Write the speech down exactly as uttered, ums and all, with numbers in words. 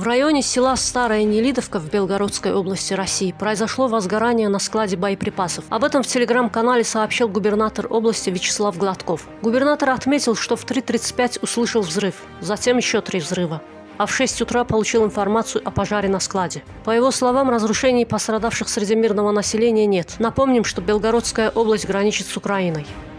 В районе села Старая Нелидовка в Белгородской области России произошло возгорание на складе боеприпасов. Об этом в телеграм-канале сообщил губернатор области Вячеслав Гладков. Губернатор отметил, что в три тридцать пять услышал взрыв, затем еще три взрыва. А в шесть утра получил информацию о пожаре на складе. По его словам, разрушений и пострадавших среди мирного населения нет. Напомним, что Белгородская область граничит с Украиной.